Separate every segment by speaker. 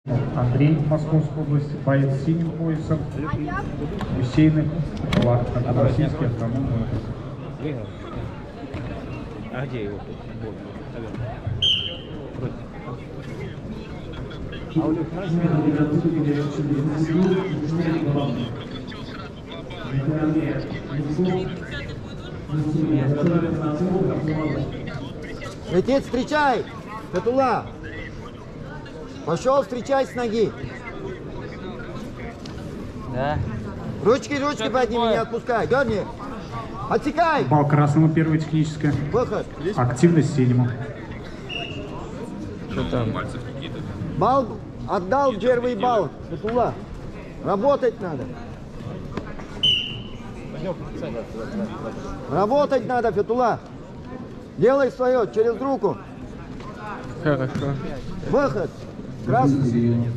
Speaker 1: Андрей, Московской области, боец с синим поясом, Гусейных, российский автономный округ.
Speaker 2: А где его?
Speaker 3: Летит, встречай! Фетула! Пошел, встречай с ноги!
Speaker 2: Да.
Speaker 3: Ручки подними, не отпускай, дерни! Отсекай!
Speaker 1: Бал красному, первая техническая.
Speaker 3: Выход!
Speaker 1: Активность синему.
Speaker 2: Что там?
Speaker 3: Бал, отдал первый балл, Фетула. Работать надо. Работать надо, Фетула. Делай свое, через руку.
Speaker 2: Хорошо.
Speaker 3: Выход. Красный.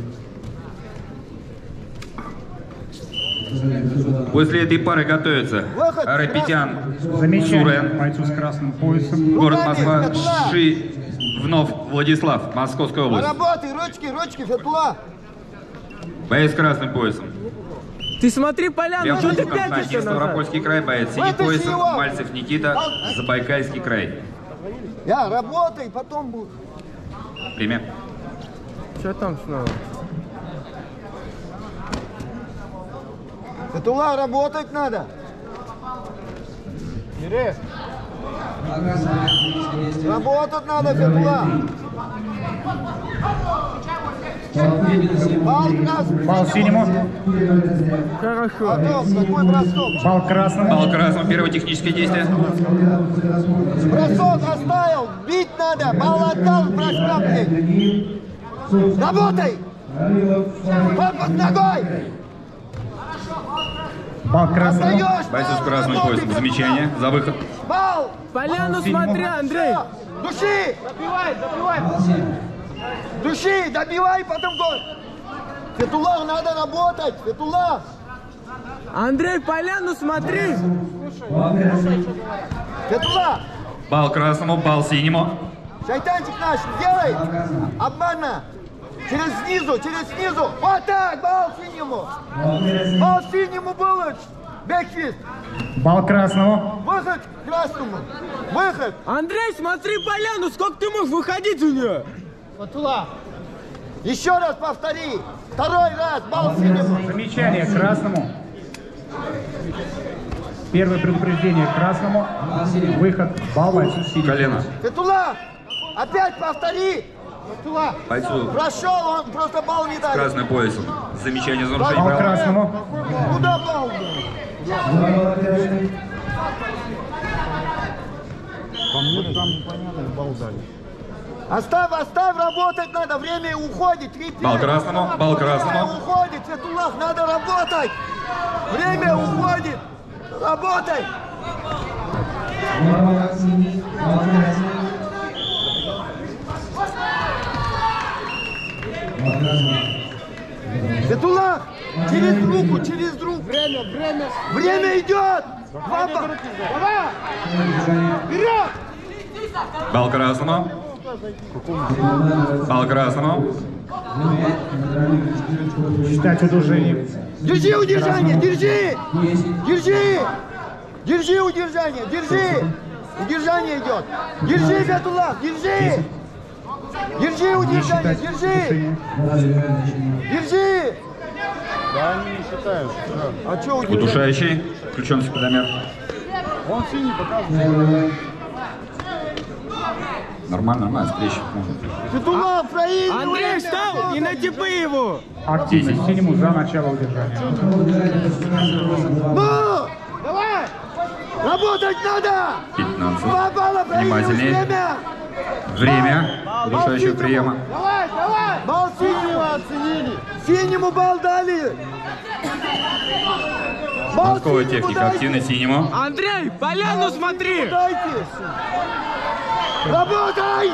Speaker 4: После этой пары готовятся
Speaker 3: Выход.
Speaker 4: Арапетян,
Speaker 1: Замечание
Speaker 4: Сурен,
Speaker 1: бойцу с красным поясом.
Speaker 4: город
Speaker 3: Руками,
Speaker 4: Москва,
Speaker 3: Фетула.
Speaker 4: Шивнов Владислав, Московская область.
Speaker 3: Работай, ручки, Фетула.
Speaker 4: Боец с красным поясом.
Speaker 2: Ты смотри, Поляну, что ты
Speaker 4: Константин,
Speaker 2: пятишься назад?
Speaker 4: Ставропольский край, боец с синим
Speaker 3: Вытащи
Speaker 4: поясом,
Speaker 3: его.
Speaker 4: Мальцев Никита, Забайкальский край.
Speaker 3: Работай, потом будет.
Speaker 4: Время.
Speaker 2: Что там снова?
Speaker 3: Фетула, работать надо. Работать надо, Фетула. Бал красный.
Speaker 1: Бал синему.
Speaker 2: Хорошо.
Speaker 3: Потом, какой бросок?
Speaker 1: Бал красному.
Speaker 4: Бал красному, первое техническое действие.
Speaker 3: Бросок оставил, бить надо. Бал отдал, бросок. Работай. Под ногой.
Speaker 1: Бал красному.
Speaker 3: Отдаешь.
Speaker 4: Бойцу с красным поясом. Замечание. За выход.
Speaker 3: Бал.
Speaker 2: Поляну смотри, Андрей.
Speaker 3: Души. Добивай. Души, добивай, потом гол. Фетула, надо работать. Фетула.
Speaker 2: Андрей, Поляну смотри.
Speaker 3: Фетула.
Speaker 4: Бал красному, бал синему.
Speaker 3: Шайтанчик наш, делай. Обманно. Через снизу. Вот так, бал синему. Бал синему было. Бэкфист.
Speaker 1: Бал красному.
Speaker 3: Выход к красному. Выход.
Speaker 2: Андрей, смотри, Поляну, сколько ты можешь выходить у нее?
Speaker 3: Фетула. Еще раз повтори. Второй раз, бал синему.
Speaker 1: Замечание красному. Первое предупреждение красному. Выход. Бал бойцу синему.
Speaker 4: Колено.
Speaker 3: Фетула. Опять повтори. Фетула.
Speaker 4: Бойцу
Speaker 3: Прошел, он просто бал не
Speaker 4: с
Speaker 3: дал.
Speaker 4: красным поясом. Замечание за нарушение
Speaker 1: Бал
Speaker 4: правил.
Speaker 1: красному.
Speaker 3: Куда бал? Оставь, работать надо, время уходит.
Speaker 4: Бал красному, бал красному.
Speaker 3: Время уходит, Фетулах, надо работать. Время уходит. Работай. Фетулах, через руку. Время идет. Папа, давай. Вперед.
Speaker 4: Бал красному. Бал красному.
Speaker 1: Считать удушение.
Speaker 3: Держи удержание, держи удержание, удержание идет. Держи, Фетулах, держи удержание, держи.
Speaker 5: Да, они не считают.
Speaker 3: А что удержание?
Speaker 4: Удушающий. Включен секундомер.
Speaker 5: Он синий показывает.
Speaker 4: Нормально, встреча.
Speaker 3: Фетулах, проигрывай.
Speaker 2: Андрей, встал и натипы его.
Speaker 1: Активность синему за начало удержания.
Speaker 3: Ну, давай. Работать надо.
Speaker 4: 15.
Speaker 3: 2 балла, проигрываешь
Speaker 4: Внимательнее.
Speaker 3: время.
Speaker 4: Удушающего приема.
Speaker 3: Давай. Бал синему оценили. Синему бал дали. Бал
Speaker 4: Московая
Speaker 3: синему
Speaker 4: техника.
Speaker 3: дайте.
Speaker 4: Активность синему.
Speaker 2: Андрей, Поляну смотри.
Speaker 3: Дайте. Работай.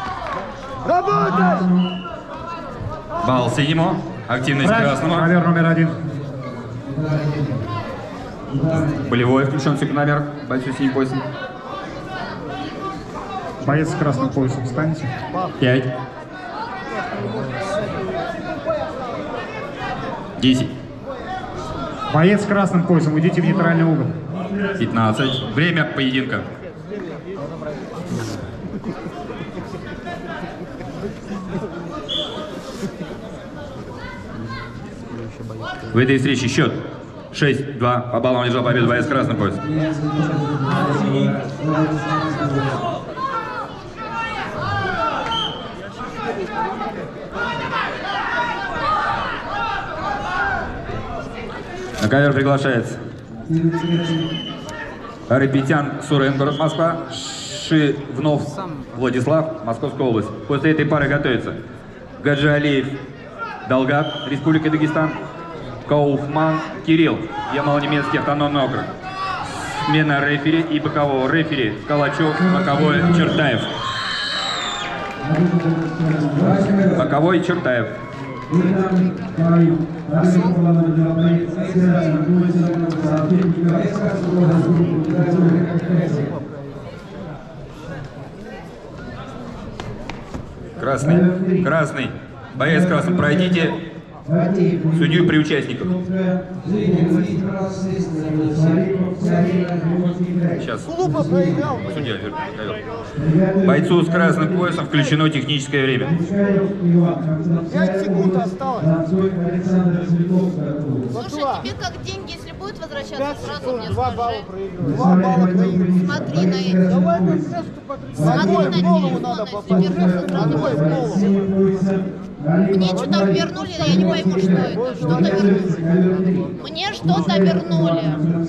Speaker 4: Бал синему. Активность красному.
Speaker 1: Ковер номер 1.
Speaker 4: Болевой. Включен секундомер. Бойцу синим поясом.
Speaker 1: Боец с красным поясом, встаньте.
Speaker 4: 5. 10.
Speaker 1: Боец с красным поясом, уйдите в нейтральный угол.
Speaker 4: 15. Время поединка. В этой встрече счет 6-2. По баллам лежал победу боец с красным поясом. На ковер приглашается Арапетян Сурен, город Москва, Шивнов Владислав, Московская область. После этой пары готовится Гаджиалиев Далгат, Республика Дагестан, Кауфман Кирилл, Ямало-Ненецкий автономный округ. Смена рефери и бокового рефери Калачев, боковой Чертаев. Боковой Чертаев. Красный. Красный. Боец красным, пройдите судью при участниках. Сейчас. Судья. Бойцу с красным поясом включено техническое время.
Speaker 3: 5 секунд осталось.
Speaker 6: Слушай, тебе как деньги, если будет возвращаться, сразу мне
Speaker 3: 2 балла
Speaker 6: скажи.
Speaker 3: проигрываю. 2 балла проигрываю.
Speaker 6: Смотри на эти.
Speaker 3: Давай мы все, что
Speaker 6: Смотри на
Speaker 3: в голову
Speaker 6: телефон,
Speaker 3: надо
Speaker 6: если
Speaker 3: попасть.
Speaker 6: вернуться, сразу
Speaker 3: Одной в голову.
Speaker 6: Мне что-то вернули, я не пойму, что это. Что-то вернули. Мне что-то вернули.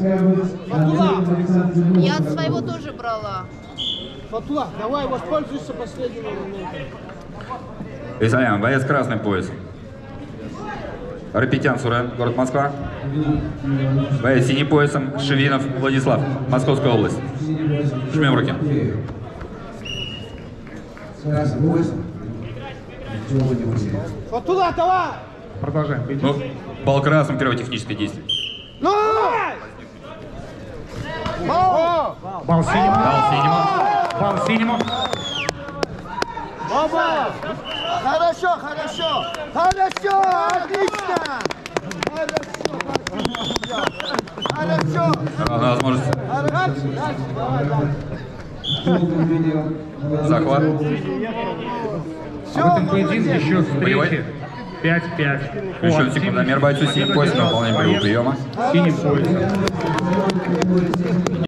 Speaker 6: Я от своего тоже брала.
Speaker 3: Фатула, давай воспользуйся последним моментом.
Speaker 4: Исаян, боец с красным поясом. Арапетян Сурен, город Москва. Боец с синим поясом Шивинов Владислав, Московская область. Жмем руки.
Speaker 3: Фатула, давай!
Speaker 1: Продолжаем.
Speaker 4: Ну, бал красным, первое техническое действие.
Speaker 3: Ну! Бал!
Speaker 1: Бал синему.
Speaker 4: Бал синему.
Speaker 1: Бал синему.
Speaker 3: Баба! Хорошо, хорошо! Хорошо! Отлично! Хорошо!
Speaker 4: Равная возможность.
Speaker 3: Дальше, давай,
Speaker 4: Захват.
Speaker 1: А в этом поединке счет встречи 5-5.
Speaker 4: Включен секундомер бойцу синим поясом на выполнение боевого приема.
Speaker 1: Синим поясом.